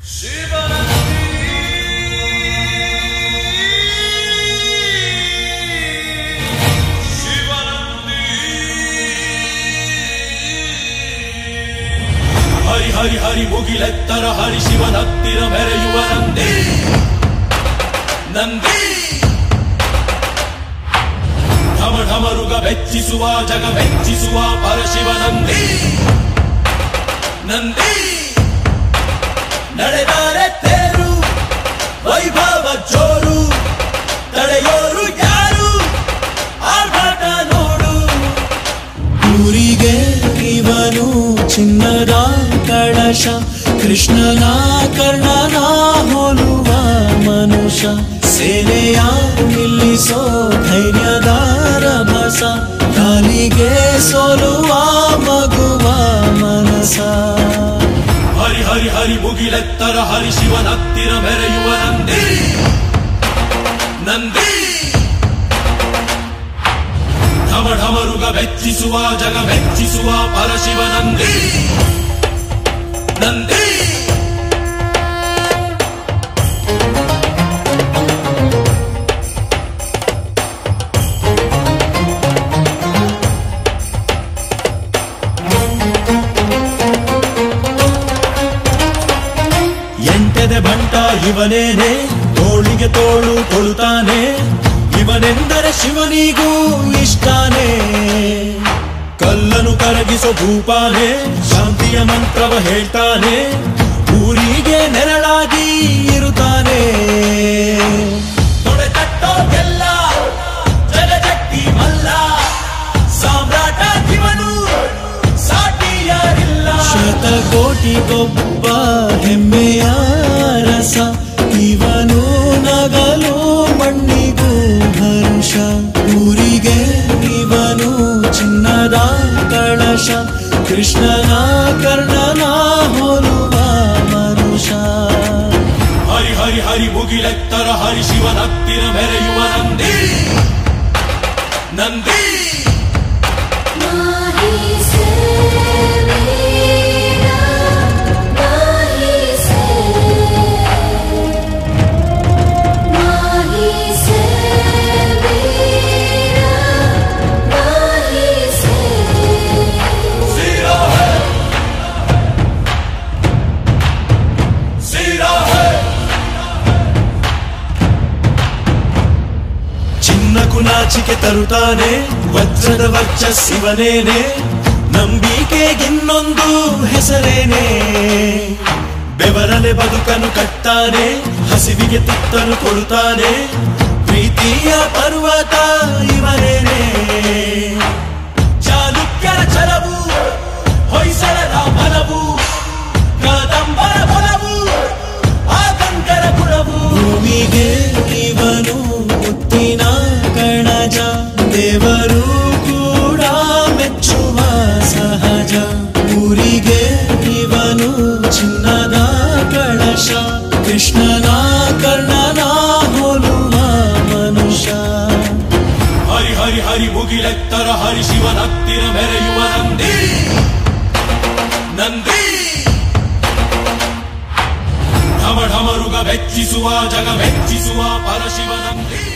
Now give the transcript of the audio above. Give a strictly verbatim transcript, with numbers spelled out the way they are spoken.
ಹರಿ ಹರಿ ಹರಿ ಮುಗಿಲೆತ್ತರ ಹರಿ ಶಿವನತ್ತಿರ ಮೆರೆಯುವ ನಂದಿ ನಂದಿ ಢಮ ಢಮರುಗ ಬೆಚ್ಚಿಸುವ ಜಗ ಬೆಚ್ಚಿಸುವ ಪರಶಿವ ನಂದಿ ನಂದಿ ನಡೆದರೆ ತೇರು ವೈಭವ ಜೋರು ತಡೆಯೋರು ಯಾರು ಆರ್ಭಟ ನೋಡು ಊರಿಗೆ ಇವನು ಚಿನ್ನದ ಕಳಶ ಕೃಷ್ಣನ ಕರ್ಣನ ಹೋಲುವ ಮನುಷ್ಯ ಸೇನೆಯ ನಿಲ್ಲಿಸೋ ಧೈರ್ಯದ ರಭಸ ಕಾಲಿಗೆ ಸೋಲುವ ಮಗುವ ಮನಸ ಹರಿ ಹರಿ ಹರಿ ಮುಗಿಲೆತ್ತರ ಹರಿ ಶಿವನತ್ತಿರ ಮೆರೆಯುವ ನಂದಿ ನಂದಿ ಢಮ ಢಮರುಗ ಬೆಚ್ಚಿಸುವ ಜಗ ಬೆಚ್ಚಿಸುವ ಪರಶಿವ ನಂದಿ ನಂದಿ ಎಂಟೆದೆ ಬಂಟ ಇವನೇನೆ ತೋಳಿಗೆ ತೋಳು ಕೊಡುತ್ತಾನೆ ಇವನೆಂದರೆ ಶಿವನಿಗೂ ಇಷ್ಟಾನೆ ಕಲ್ಲನು ಕರಗಿಸೋ ಭೂಪಾನೆ ಶಾಂತಿಯ ಮಂತ್ರವ ಹೇಳ್ತಾನೆ ಊರಿಗೆ ನೆರಳಾಗಿ ಇರುತ್ತಾನೆ ತೊಡೆ ತಟ್ಟೋಗೆಲ್ಲ ಜಗಜಟ್ಟಿ ಮಲ್ಲ ಸಾಮ್ರಾಟ ಇವನು ಸಾಟಿಯಾರಿಲ್ಲ ಶತಕೋಟಿಗೊಬ್ಬ ಹೆಮ್ಮೆಯ ರಸ ಇವನು ನಗಲು ಮಣ್ಣಿಗೂ ಹರ್ಷ ಊರಿಗೆ ಇವನು ಚಿನ್ನದ ಕಳಶ ಕೃಷ್ಣನ ಕರ್ಣನ ಹೋಲುವ ಮನುಷ್ಯ ಹರಿ ಹರಿ ಹರಿ ಮುಗಿಲೆತ್ತರ ಹರಿ ಶಿವನತ್ತಿರ ಮೆರೆಯುವ ನಂದಿ ನಂದಿ ಚಿನ್ನಕು ನಾಚಿಕೆ ತರುತ್ತಾನೆ ವಜ್ರದ ವರ್ಚಸ್ಸಿವನೇನೆ ನಂಬಿಕೆಗಿನ್ನೊಂದು ಹೆಸರೇನೆ ಬೆವರಲೆ ಬದುಕನ್ನು ಕಟ್ತಾನೆ ಹಸಿವಿಗೆ ತುತ್ತನ್ನು ಕೊಡುತ್ತಾನೆ ಪ್ರೀತಿಯ ಪರ್ವತ ಇವನೇನೆ ಚಾಲುಕ್ಯರ ಛಲವು ಹೊಯ್ಸಳರ ಬಲವು ಕದಂಬರ ಬಲವು ಆಗಂಗರ ಗುಣವು ಭೂಮಿಗೆ ಇವನು ಮುತ್ತಿನ ಕಣಜ ದೇವರು ಕೂಡ ಮೆಚ್ಚುವ ಸಹಜ ಊರಿಗೆ ಇವನು ಚಿನ್ನದ ಕಳಶ ಕೃಷ್ಣನ ಕರ್ಣನ ಹೋಲುವ ಮನುಷ್ಯ ಹರಿ ಹರಿ ಹರಿ ಮುಗಿಲೆತ್ತರ ಹರಿ ಶಿವನತ್ತಿರ ಮೆರೆಯುವ ನಂದಿ ನಂದಿ ಢಮ ಢಮರುಗ ಬೆಚ್ಚಿಸುವ ಜಗ ಬೆಚ್ಚಿಸುವ ಪರಶಿವ ನಂದಿ